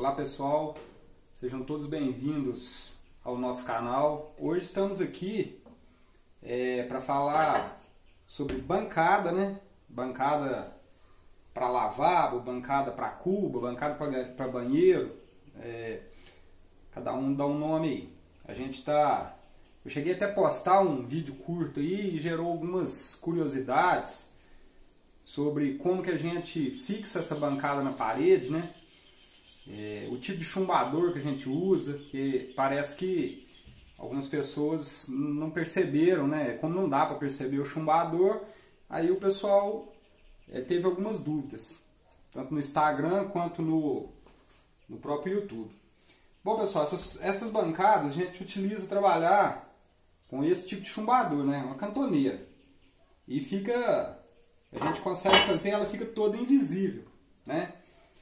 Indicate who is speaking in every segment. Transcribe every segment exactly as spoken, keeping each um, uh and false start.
Speaker 1: Olá pessoal, sejam todos bem-vindos ao nosso canal. Hoje estamos aqui é, para falar sobre bancada, né? Bancada para lavabo, bancada para cuba, bancada para banheiro. É, cada um dá um nome aí. A gente tá. Eu cheguei até a postar um vídeo curto aí e gerou algumas curiosidades sobre como que a gente fixa essa bancada na parede, né? É, o tipo de chumbador que a gente usa, que parece que algumas pessoas não perceberam, né? Como não dá para perceber o chumbador, aí o pessoal é, teve algumas dúvidas, tanto no Instagram quanto no, no próprio YouTube. Bom pessoal, essas, essas bancadas a gente utiliza trabalhar com esse tipo de chumbador, né? Uma cantoneira. E fica, a gente consegue fazer, ela fica toda invisível, né?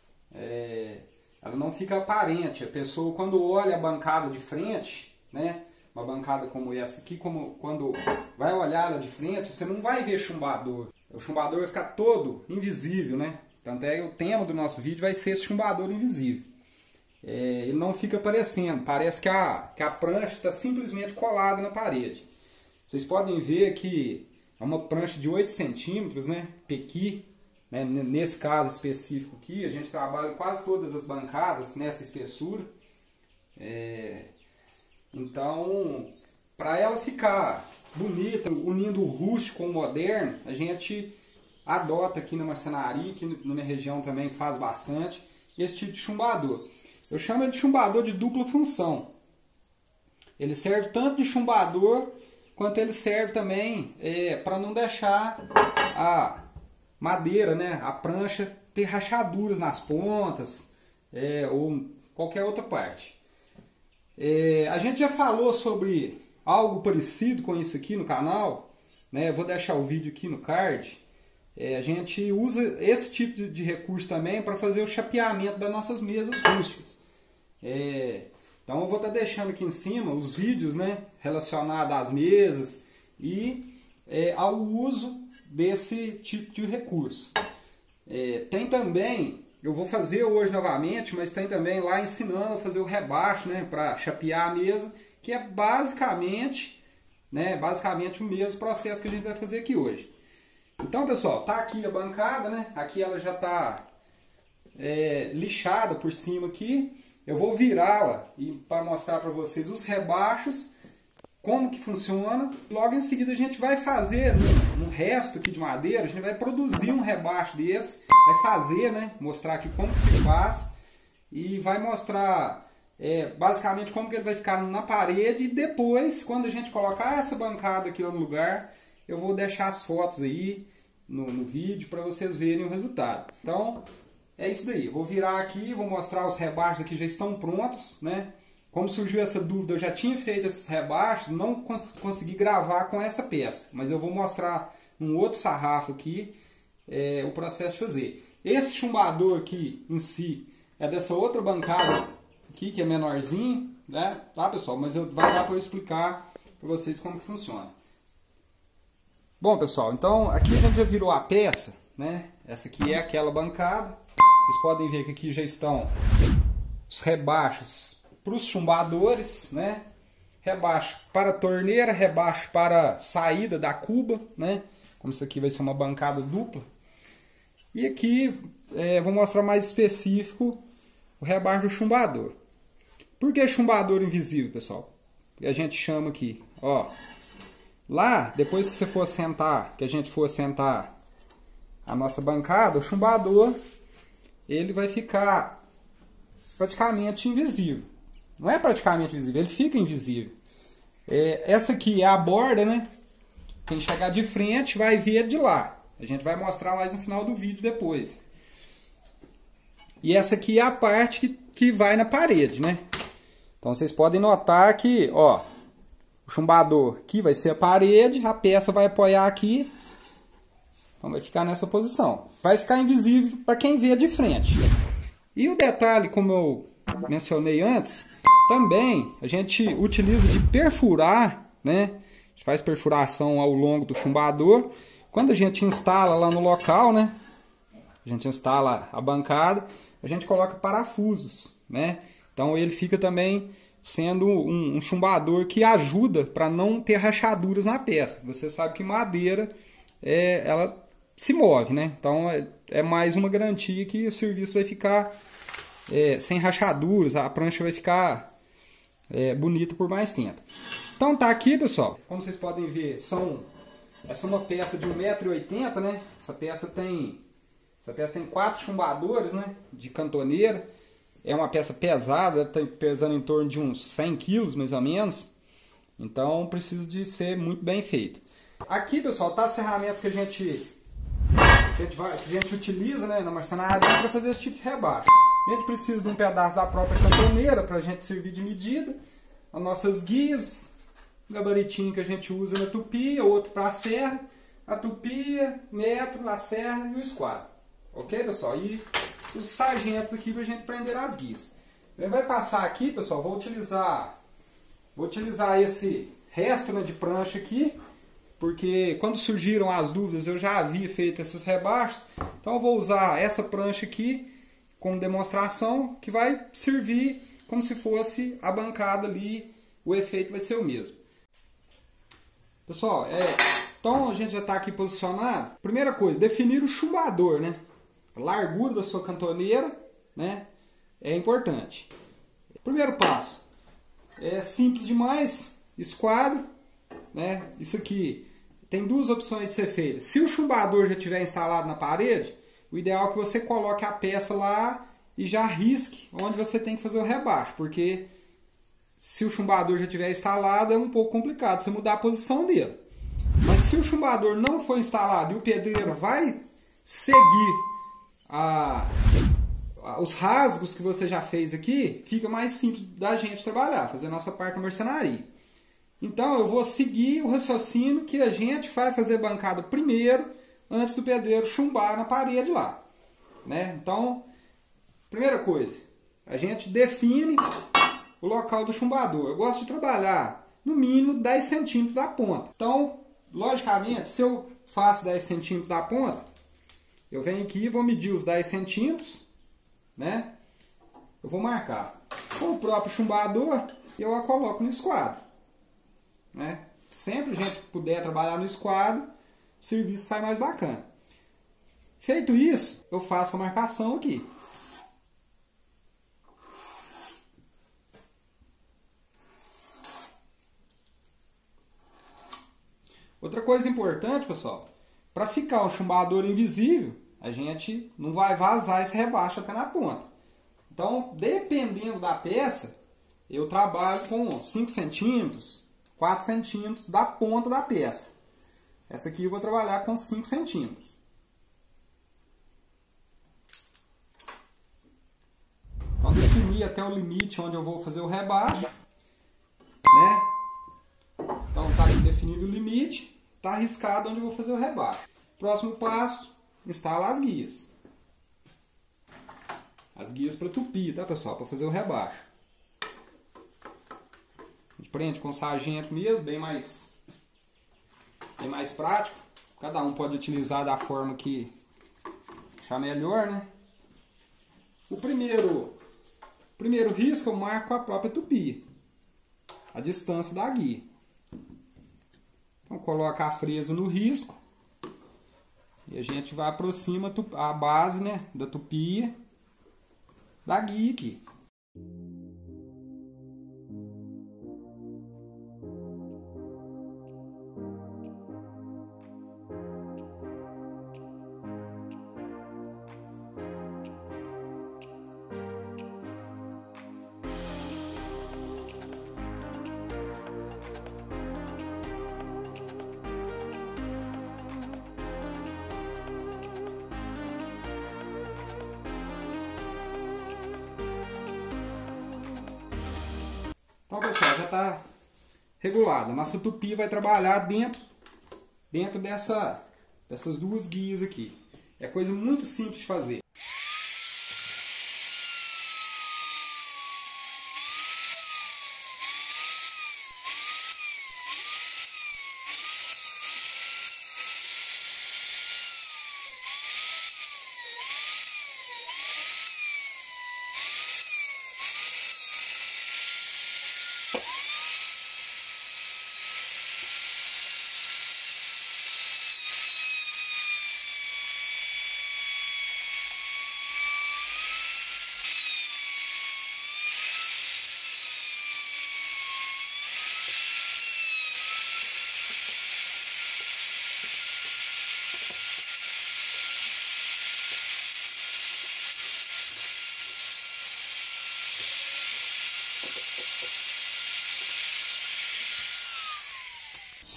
Speaker 1: É, ela não fica aparente. A pessoa, quando olha a bancada de frente, né, uma bancada como essa aqui, como, quando vai olhar ela de frente, você não vai ver chumbador. O chumbador vai ficar todo invisível, né? Tanto é que o tema do nosso vídeo vai ser esse chumbador invisível. É, ele não fica aparecendo, parece que a, que a prancha está simplesmente colada na parede. Vocês podem ver que é uma prancha de oito centímetros, né, pequi. Né? Nesse caso específico aqui, a gente trabalha quase todas as bancadas nessa espessura. É... Então, para ela ficar bonita, unindo o rústico com o moderno, a gente adota aqui na marcenaria, que na minha região também faz bastante, esse tipo de chumbador. Eu chamo ele de chumbador de dupla função. Ele serve tanto de chumbador, quanto ele serve também é, para não deixar a madeira, né, a prancha ter rachaduras nas pontas, é, ou qualquer outra parte. É, a gente já falou sobre algo parecido com isso aqui no canal, né? Eu vou deixar o vídeo aqui no card. É, a gente usa esse tipo de, de recurso também para fazer o chapeamento das nossas mesas rústicas. É, então eu vou estar deixando aqui em cima os vídeos, né, relacionados às mesas e é, ao uso desse tipo de recurso. É, tem também, eu vou fazer hoje novamente, mas tem também lá ensinando a fazer o rebaixo, né, para chapear a mesa, que é basicamente, né, basicamente o mesmo processo que a gente vai fazer aqui hoje. Então pessoal, tá aqui a bancada, né, aqui ela já está é, lixada por cima aqui. Eu vou virá-la e para mostrar para vocês os rebaixos, como que funciona. Logo em seguida a gente vai fazer no, no resto aqui de madeira, a gente vai produzir um rebaixo desse, vai fazer, né, mostrar aqui como que se faz e vai mostrar é, basicamente como que ele vai ficar na parede. E depois, quando a gente colocar essa bancada aqui no lugar, eu vou deixar as fotos aí no, no vídeo para vocês verem o resultado. Então é isso daí, eu vou virar aqui, vou mostrar os rebaixos aqui já estão prontos, né? Como surgiu essa dúvida, eu já tinha feito esses rebaixos, não cons consegui gravar com essa peça, mas eu vou mostrar num outro sarrafo aqui é, o processo de fazer. Esse chumbador aqui em si é dessa outra bancada aqui, que é menorzinho, né? Tá pessoal, mas eu, vai dar para eu explicar para vocês como que funciona. Bom pessoal, então aqui a gente já virou a peça, né? Essa aqui é aquela bancada, vocês podem ver que aqui já estão os rebaixos para os chumbadores, né? Rebaixo para a torneira, rebaixo para a saída da cuba, né? Como isso aqui vai ser uma bancada dupla. E aqui é, vou mostrar mais específico o rebaixo do chumbador. Por que chumbador invisível, pessoal? Que a gente chama aqui, ó. Lá, depois que você for sentar, que a gente for sentar a nossa bancada, o chumbador ele vai ficar praticamente invisível. Não é praticamente invisível, ele fica invisível. É, essa aqui é a borda, né? Quem chegar de frente vai ver de lá. A gente vai mostrar mais no final do vídeo depois. E essa aqui é a parte que, que vai na parede, né? Então vocês podem notar que, ó, o chumbador aqui vai ser a parede, a peça vai apoiar aqui. Então vai ficar nessa posição. Vai ficar invisível para quem vê de frente. E o detalhe, como eu mencionei antes, também a gente utiliza de perfurar, né? A gente faz perfuração ao longo do chumbador. Quando a gente instala lá no local, né? A gente instala a bancada, a gente coloca parafusos né? Então ele fica também sendo um, um chumbador que ajuda para não ter rachaduras na peça. Você sabe que madeira é, ela se move, né? Então é, é mais uma garantia que o serviço vai ficar é, sem rachaduras, a prancha vai ficar é, bonita por mais tempo. Então tá aqui, pessoal. Como vocês podem ver, são, essa é uma peça de um metro e oitenta, né? Essa peça tem, essa peça tem quatro chumbadores, né? De cantoneira. É uma peça pesada, está pesando em torno de uns cem quilos, mais ou menos. Então precisa de ser muito bem feito. Aqui, pessoal, tá as ferramentas que a gente, que a gente, vai, que a gente utiliza, né, na marcenaria para fazer esse tipo de rebaixo. A gente precisa de um pedaço da própria cantoneira para a gente servir de medida. As nossas guias, o gabaritinho que a gente usa na tupia, outro para a serra. A tupia, metro, a serra e o esquadro. Ok, pessoal? E os sargentos aqui para a gente prender as guias. Ele vai passar aqui, pessoal, vou utilizar, vou utilizar esse resto, né, de prancha aqui, porque quando surgiram as dúvidas eu já havia feito esses rebaixos, então eu vou usar essa prancha aqui como demonstração, que vai servir como se fosse a bancada ali, o efeito vai ser o mesmo. Pessoal, é, então a gente já está aqui posicionado. Primeira coisa, definir o chumbador, né? A largura da sua cantoneira, né, é importante. Primeiro passo, é simples demais, esquadro, né, isso aqui tem duas opções de ser feito. Se o chumbador já estiver instalado na parede, o ideal é que você coloque a peça lá e já risque onde você tem que fazer o rebaixo, porque se o chumbador já estiver instalado é um pouco complicado você mudar a posição dele. Mas se o chumbador não for instalado e o pedreiro vai seguir A, a, os rasgos que você já fez aqui, fica mais simples da gente trabalhar, fazer a nossa parte na marcenaria. Então eu vou seguir o raciocínio que a gente vai fazer bancada primeiro, antes do pedreiro chumbar na parede lá, né? Então, primeira coisa, a gente define o local do chumbador. Eu gosto de trabalhar no mínimo dez centímetros da ponta. Então, logicamente, se eu faço dez centímetros da ponta, eu venho aqui e vou medir os dez centímetros, né? Eu vou marcar com o próprio chumbador e eu a coloco no esquadro, né? Sempre a gente puder trabalhar no esquadro, o serviço sai mais bacana. Feito isso, eu faço a marcação aqui. Outra coisa importante, pessoal, para ficar o chumbador invisível, a gente não vai vazar esse rebaixo até na ponta. Então, dependendo da peça, eu trabalho com cinco centímetros, quatro centímetros da ponta da peça. Essa aqui eu vou trabalhar com cinco centímetros. Então, definir até o limite onde eu vou fazer o rebaixo, né? Então, está aqui definido o limite, está arriscado onde eu vou fazer o rebaixo. Próximo passo, instala as guias. As guias para tupir, tá, pessoal? Para fazer o rebaixo. A gente prende com sargento mesmo, bem mais, bem mais prático. Cada um pode utilizar da forma que achar melhor, né? O primeiro, primeiro risco eu marco a própria tupia, a distância da guia. Então coloca a fresa no risco e a gente vai aproxima a base, né, da tupia da guia aqui. Então, pessoal, já está regulado. A nossa tupi vai trabalhar dentro, dentro dessa, dessas duas guias aqui. É coisa muito simples de fazer.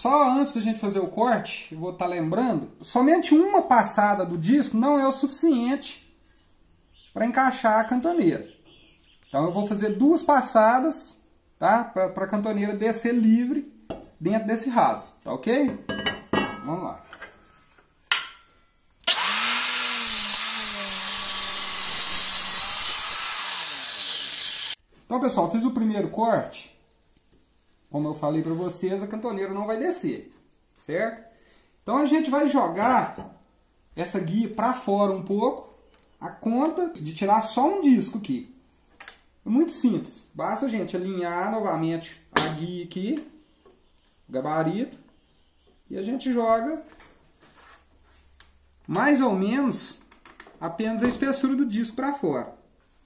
Speaker 1: Só antes da gente fazer o corte, eu vou estar lembrando, somente uma passada do disco não é o suficiente para encaixar a cantoneira. Então eu vou fazer duas passadas, tá? Para a cantoneira descer livre dentro desse raso, tá ok? Vamos lá. Então, pessoal, fiz o primeiro corte. Como eu falei para vocês, a cantoneira não vai descer, certo? Então a gente vai jogar essa guia para fora um pouco, a conta de tirar só um disco aqui. É muito simples, basta a gente alinhar novamente a guia aqui, o gabarito, e a gente joga mais ou menos apenas a espessura do disco para fora.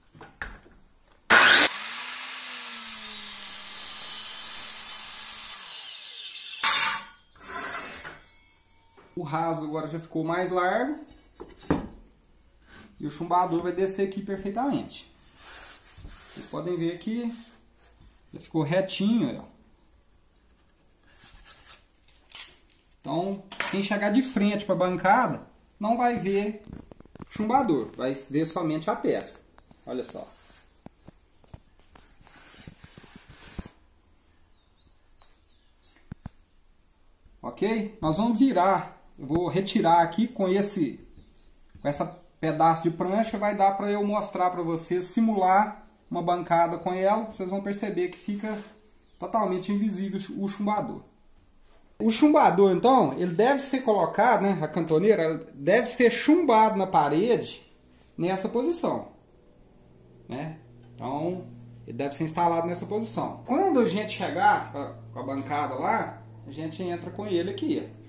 Speaker 1: O raso agora já ficou mais largo e o chumbador vai descer aqui perfeitamente. Vocês podem ver aqui, já ficou retinho. Ó. Então, quem chegar de frente para a bancada não vai ver chumbador, vai ver somente a peça. Olha só. Ok? Nós vamos virar. Eu vou retirar aqui com esse com essa pedaço de prancha, vai dar para eu mostrar para vocês, simular uma bancada com ela. Vocês vão perceber que fica totalmente invisível o chumbador. O chumbador, então, ele deve ser colocado, né, a cantoneira, ela deve ser chumbado na parede nessa posição, né? Então, ele deve ser instalado nessa posição. Quando a gente chegar com a bancada lá, a gente entra com ele aqui, ó.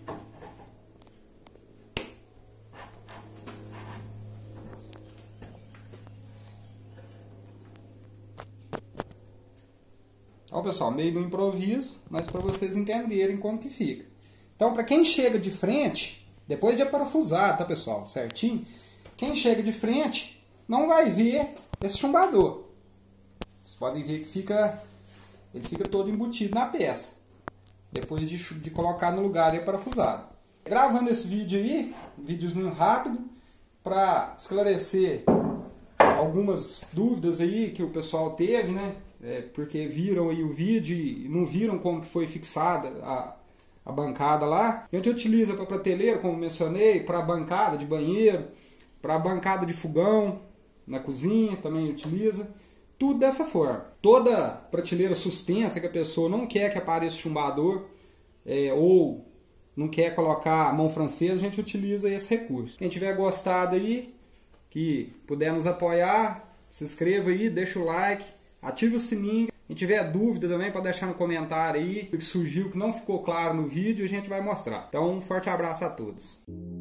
Speaker 1: Ó, pessoal, meio do improviso, mas para vocês entenderem como que fica. Então, para quem chega de frente, depois de parafusar, tá, pessoal, certinho, quem chega de frente não vai ver esse chumbador. Vocês podem ver que fica, ele fica todo embutido na peça, depois de, de colocar no lugar e parafusado. Gravando esse vídeo aí, um videozinho rápido, para esclarecer algumas dúvidas aí que o pessoal teve, né? É, porque viram aí o vídeo e não viram como que foi fixada a, a bancada lá. A gente utiliza para prateleira, como mencionei, para bancada de banheiro, para bancada de fogão na cozinha, também utiliza. Tudo dessa forma. Toda prateleira suspensa que a pessoa não quer que apareça chumbador, é, ou não quer colocar a mão francesa, a gente utiliza esse recurso. Quem tiver gostado aí, que puder nos apoiar, se inscreva aí, deixa o like, ative o sininho. Quem tiver dúvida também pode deixar no comentário aí o que surgiu, que não ficou claro no vídeo, a gente vai mostrar. Então, um forte abraço a todos.